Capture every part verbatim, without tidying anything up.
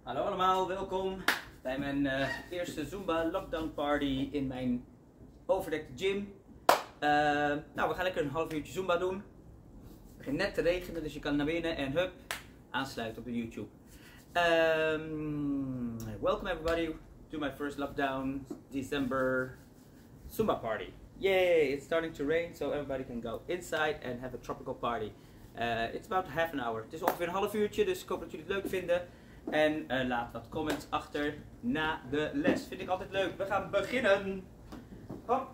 Hallo allemaal, welkom bij mijn uh, eerste Zumba lockdown party in mijn overdekte gym. Uh, nou, we gaan lekker een half uurtje Zumba doen. Het begint net te regenen, dus je kan naar binnen en hup, aansluiten op de YouTube. Um, welcome everybody to my first lockdown December Zumba party. Yay, it's starting to rain, so everybody can go inside and have a tropical party. Uh, it's about half an hour. Het is ongeveer een half uurtje, dus ik hoop dat jullie het leuk vinden. En uh, laat wat comments achter na de les. Vind ik altijd leuk. We gaan beginnen. Hop.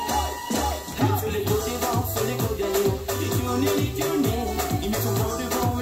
Sur les côtés, sur les côtés, les tournées, les tournées, ils me sont bons devant.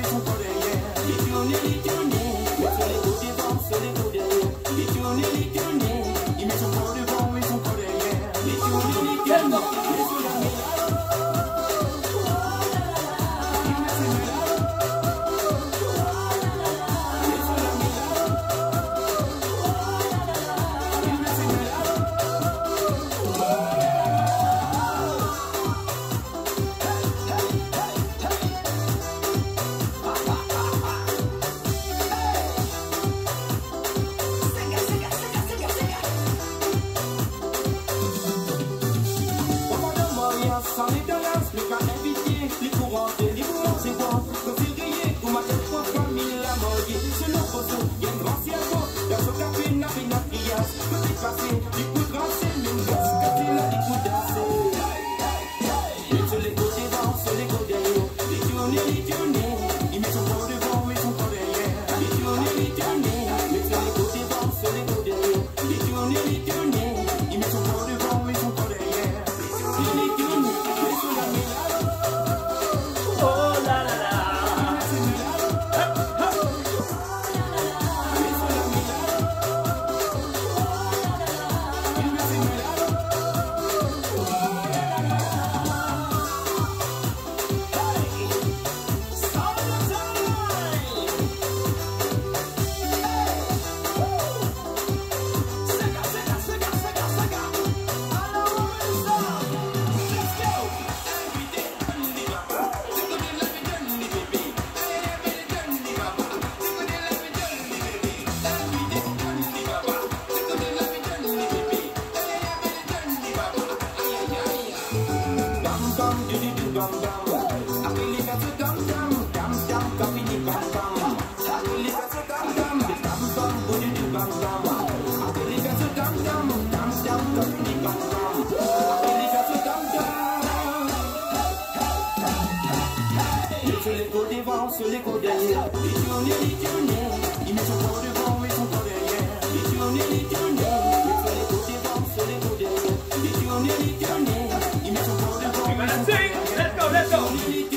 sur les côtes devant, sur les côtes derrière. Il tourne, il tourne, il met son corps devant et son corps derrière. Il tourne, il tourne, il fait les côtes devant, sur les côtes derrière. Il tourne, il tourne, il met son corps devant et son corps derrière. Let's go, let's go.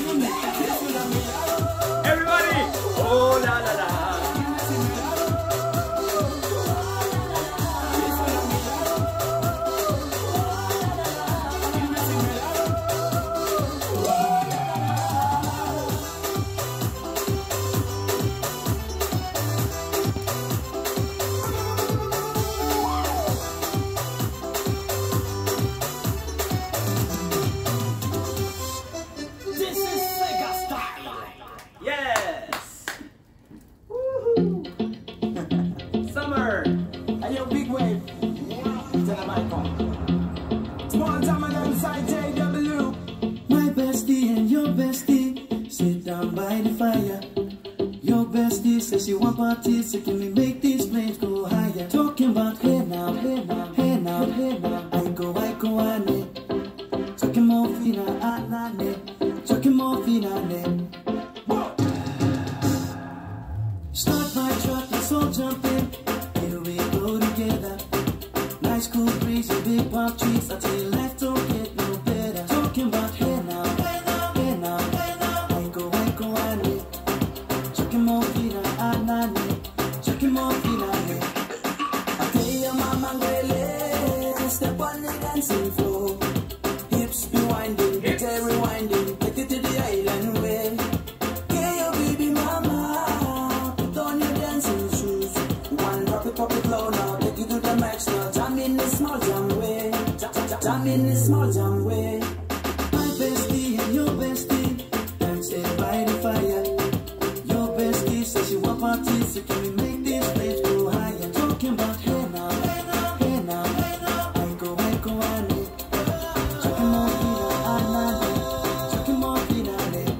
Everybody. Oh la la la. She want parties, so can we make these flames go higher? Talking about hey now, hey now, hey now, hey now. I go, I go, I need. Talking more fina, I need. Talking more fina, I need. Start my truck, let's all jump in. Here we go together. Nice cool breeze and big palm trees. I tell you, life don't get no better. Talking about hey now, hey now, hey now, hey now. I go, I go, I need. Talking more fina. Chucking more finale. I tell your mama girl, step on the dancing floor. Hips be winding, hips rewinding, take it to the island way. Get your baby mama, put on your dancing shoes. One drop it, pop it low now, take it to the max now. Jam in the small jam way, jam in the small jam way. My bestie and your bestie dancing by the fire. Your bestie says she want parties, so can we make these flames go higher? Talking about hey now, hey now, hey now, hey now. I go, I go, I need. Talking more fina, I need. Talking more fina, I need.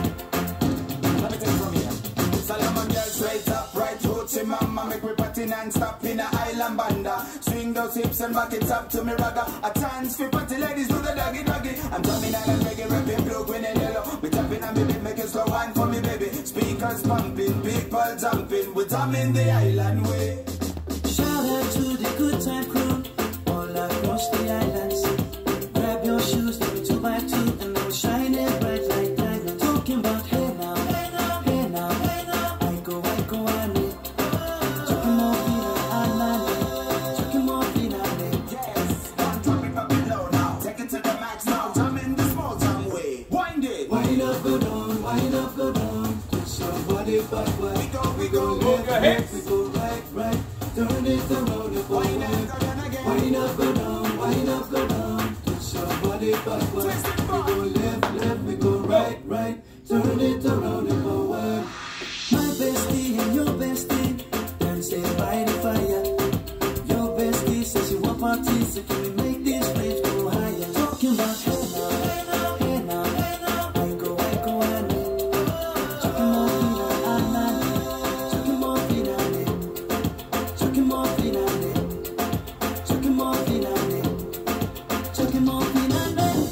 Let me take it from here. Salaman girls straight up, right hoochie mama, make me party non-stop in a island banda. Swing those hips and back it up to me ragga. A chance for party ladies do the doggy doggy. I'm drumming island reggae, rapping blue, green and yellow. We tapping and baby, make it slow wine for me baby. Speakers pumping, people jumping, we're jamming the island way. Shout out to the good time crew all across the islands. Grab your shoes, let me two by two, and they'll shine it bright like diamonds. Talking about hey now, hey now, hey now, hey now. I go, I go, I need. Talking more fina, I need. Talking more fina, I need. Yes, one drop it, pop it low now. Take it to the max now. Jam in the small jam way. Wind it. Wind up, go down, wind up, go down. Somebody backward. We go, we go, left, left, we go right, right. Turn it around and wind up, wind up, go down, wind up, go down. Somebody backward. We go left, left, we go right, right. Turn it around and forward. My bestie and your bestie dancing by the fire. Your bestie says she want parties, so can we make these flames go higher? Talking about hey now, hey now, hey now, hey now. I go, I go, I need. Talking more fina, I need. Talking more fina, I need. Talking more fina, I need. Talking more fina, I need. Talking more fina, I need.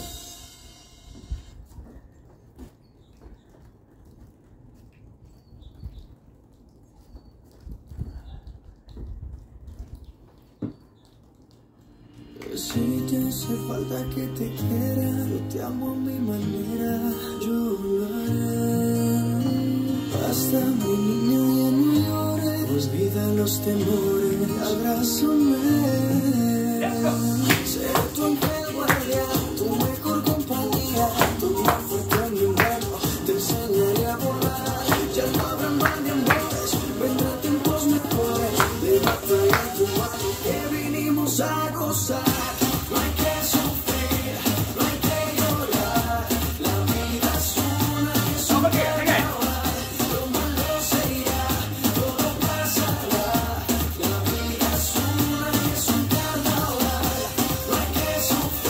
Si te hace falta que te quiera, yo te amo a mi manera, yo lo haré. Basta mi niña, ya no llores, olvida los temores, abrázame. Seré tu ángel guardián, tu mejor compañía, tu más fuerte en mi invierno, te enseñaré a volar. Ya no habrá mal de amores, vendrán tiempos mejores, de batalla tu mano que vinimos a gozar. So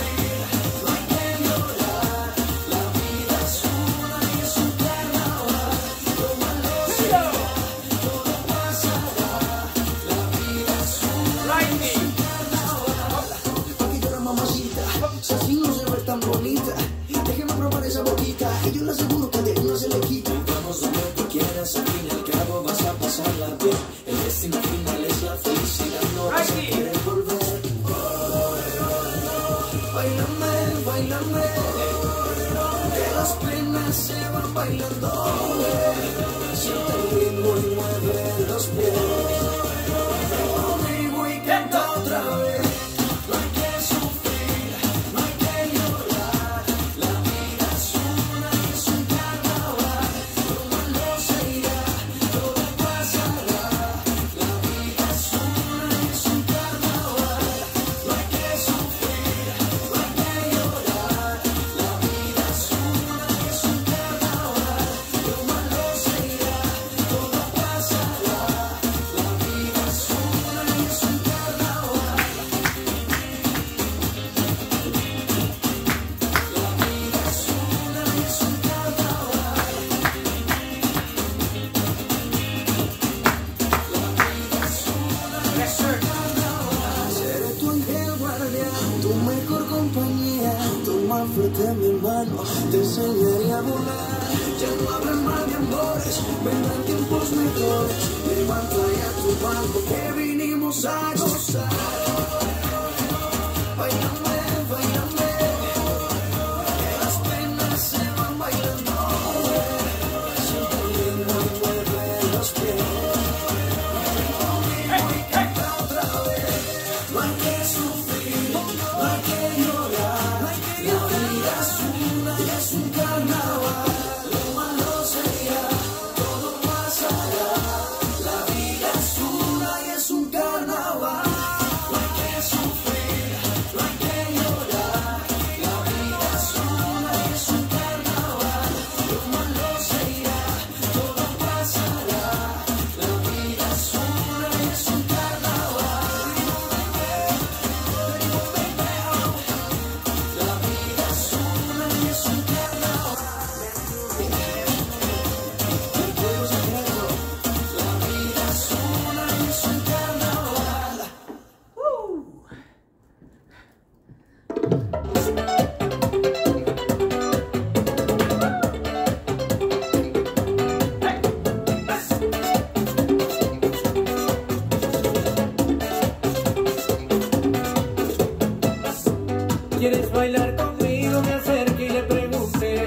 bailando, siente el ritmo y mueve los pies. Ven conmigo y canta otra vez. No hay que sufrir, no hay que llorar. La vida es una y es un carnaval. Lo malo se irá, todo pasará. La vida es una y es un carnaval. No hay que sufrir, no hay que llorar. La vida es una y es un carnaval. Lo malo se irá, todo pasará. La vida es una y es un carnaval. La vida es una y es un carnaval. Seré tu ángel guardián, tu mejor compañía. Toma fuerte mi mano, te enseñaré a volar. Ya no habrá mal de amores, vendrán tiempos mejores. Levanta ya tu banco que vinimos a gozar. Bailame, bailame, que las penas se van bailando. Siente el ritmo y mueve los pies. No hay que sufrir, no hay que llorar. La vida es una y es un carnaval. Lo malo se irá, todo pasará. La vida es una y es un carnaval. No hay que sufrir, no hay que llorar. La vida es una y es un carnaval. Lo malo se irá, todo pasará. La vida es una y es un carnaval. La vida es una y es un carnaval. El fuego sagrado. La vida es una y es un carnaval. ¿Quieres bailar conmigo? Me acerqué y le pregunté.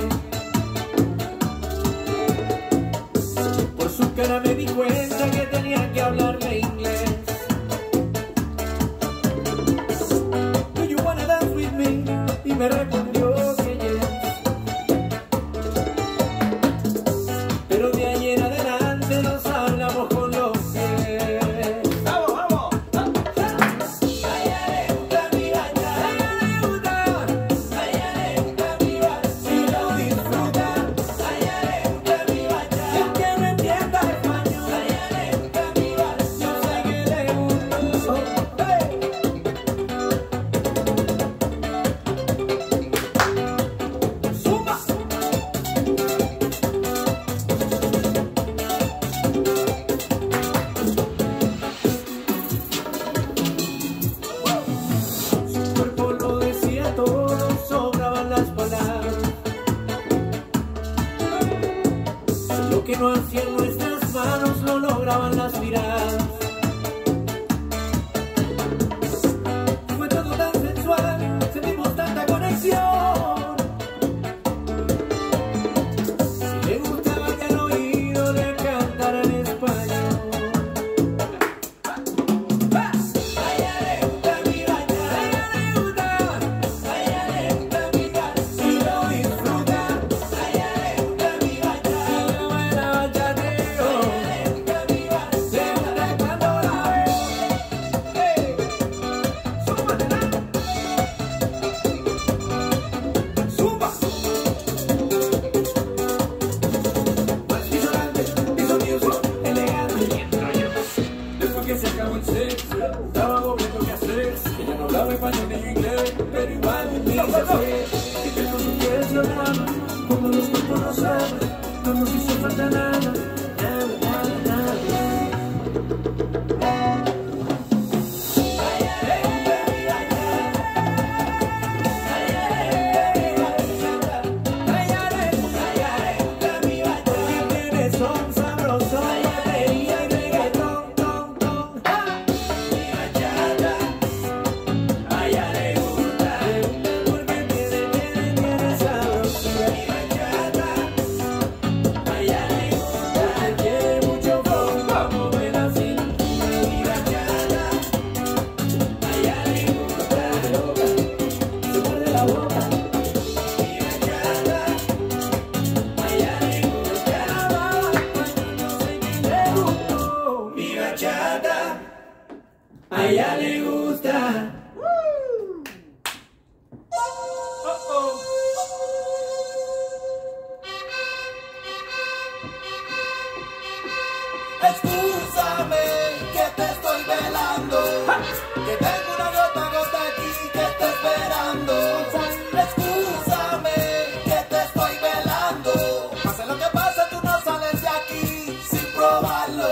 Por su cara me di cuenta que tenía que hablarle inglés. Do you wanna dance with me? Y me respondió que yes. Pero de ahí en adelante nos hablamos con los pies. ¡Vamos, vamos! A ella le gusta mi bañar, a ella le gusta, a ella le gusta mi bañar, si lo disfruta, a ella le gusta mi bañar, y aunque no entienda español, a ella le gusta mi bañar, yo sé que le gusta. ¡Hey! ¡Zumba! Su cuerpo lo decía todo, sobraban las palabras. Lo que no hacían nuestras manos lo lograban las miradas. Fue todo tan sensual, sentimos tanta conexión. Le gustaba que al oído le cantara en español. A ella le gusta mi bañar, a ella le gusta, a ella le gusta mi bañar, si lo disfruta, a ella le gusta mi bañar, si lo baila bachateo, a ella le gusta mi bañar, le gusta cuando la veo. Hey, súmatela. Zumba. Más vigilante, hizo music, elegante. Después que se acabó el sexo, estaba viendo qué hacer. Ella no hablaba español ni inglés, pero igual me hizo hacer. Y que con su piel lloraba, como los cuerpos nos aman, no nos hizo falta nada, nada, nada, nada. A ella le gusta mi bañar, a ella le gusta mi bañar, a ella le gusta, a ella le gusta mi bañar. Y tiene son sabroso, batería y reggaetón, ton, ton, ja. Mi bachata, a ella le gusta, porque tiene, tiene, tiene sabroso. Mi bachata, Excúsame que te estoy velando, que tengo una gota gota aquí que te esperando. Excúsame que te estoy velando, pase lo que pase tú no sales de aquí sin probarlo.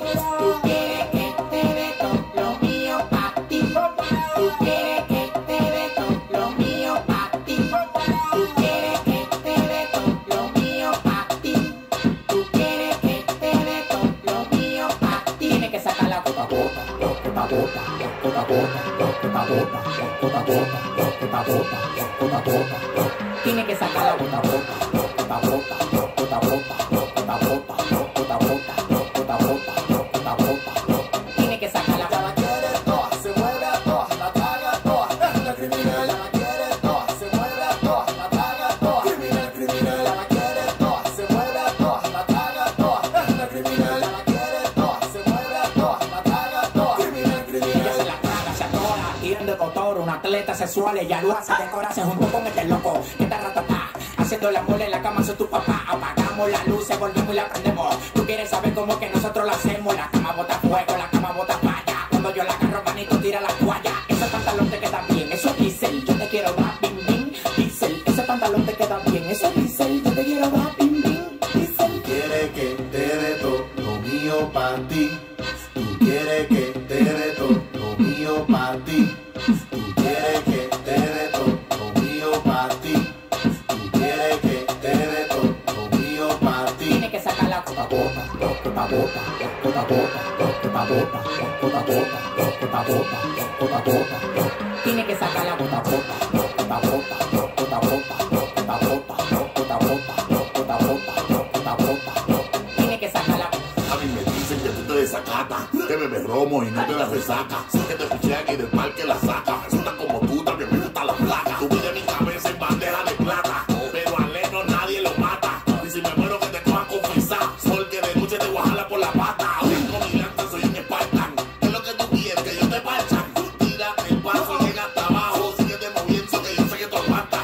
Tú quieres que te dé todo lo mío pa' ti. Tú quieres que te dé todo lo mío pa' ti. Tú quieres que te dé todo lo mío pa' ti. Tú quieres que te dé todo lo mío pa' ti. Tienes que sacar la gota gota, gota gota, gota gota, gota gota, gota gota, gota gota, gota gota. Tienes que sacar la gota gota, gota gota, gota gota, gota gota, gota gota, gota gota, gota gota. Tienes que sacar la Ya la quiere toda, se mueve a toda, la traga toda, es una criminal. Ya la quiere toda, se mueve a toda, la traga toda, criminal, criminal. Ya la quiere toda, se mueve a toda, la traga toda, es una criminal. Ya la quiere toda, se mueve a toda, la traga toda, criminal, criminal. ella se la traga, se atora, tiran de cotor, un atleta sexual, ella lo hace, decora, se junto con este loco, que está ratatá, haciendo la mole en la cama, soy tu papá, apagamos la luz, se volvemos y la prendemos, tú quieres saber cómo que nosotros lo hacemos, la cama bota fuego, la cama bota falla, cuando yo la agarro, manito, tira la toalla, ese pantalón te queda bien, eso es diesel, yo te quiero dar, bim, bim, diesel, ese pantalón te queda bien, eso es diesel, yo te quiero dar, bim, bim, diesel. Quiere que te dé todo lo mío pa' ti. Tú quieres que te dé todo lo mío pa' ti. Tú quieres que te dé todo lo mío pa' ti. Tú quieres que te dé todo lo mío pa' ti. Tienes que sacar la gota gota, gota gota, gota gota, gota gota, gota gota, gota gota, gota gota. Tienes que sacar la gota gota, gota gota, gota gota, gota gota, gota gota, gota gota, gota gota. Tienes que sacar la gota. A mí me dicen que tú te desacatas, que bebes romo y no te das resaca. Sé que te pichean y del parque la saca. Resulta como tú, también me gusta la placa. Tú pides mi cabeza en bandeja de plata, pero a Leno nadie lo mata. Y si me muero que te cojan confesar, porque de noche te voy a jalar por la pata. Tengo mi lanza, soy un Spartan. ¿Qué es lo que tú quieres? Que yo te parchan. Tírate el paso, llega hasta abajo. Síguete moviendo, que yo sé que tú aguantas.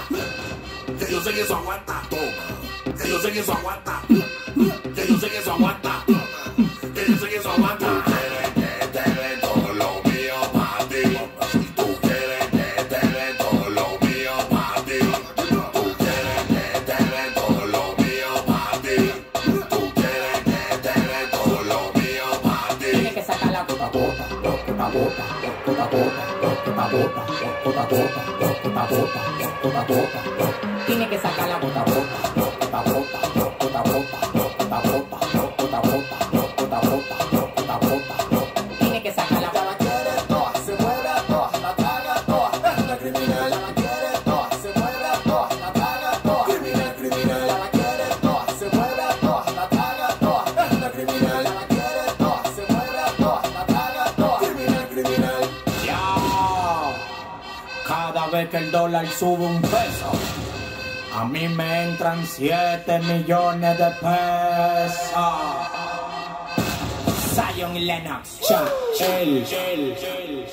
Que yo sé que eso aguanta. Toma. Que yo sé que eso aguanta. Que yo sé que eso aguanta. Que yo sé que eso aguanta. Tú quieres que te dé todo lo mío pa' ti. Tú quieres que te dé todo lo mío pa' ti. Tú quieres que te dé todo lo mío pa' ti. Tú quieres que te dé todo lo mío pa' ti. Tienes que sacar la gota gota, gota gota, gota gota, gota gota, gota gota, gota gota, gota gota. Tienes que sacar la gota gota, gota gota, gota gota, gota gota, gota gota, gota gota, gota gota. Tienes que sacar la Ya la quiere toda, se mueve a toda, la traga toda, es una criminal. Ya la quiere toda, se mueve a toda, la traga toda, criminal, criminal. Ya la quiere toda, se mueve a toda, la traga toda, es una criminal. Ya la quiere toda, se mueve a toda, la traga toda, criminal, criminal. ya. Cada vez que el dólar sube un peso, a mí me entran siete millones de pesos. Zion y Lennox, Chuck, el, el, el.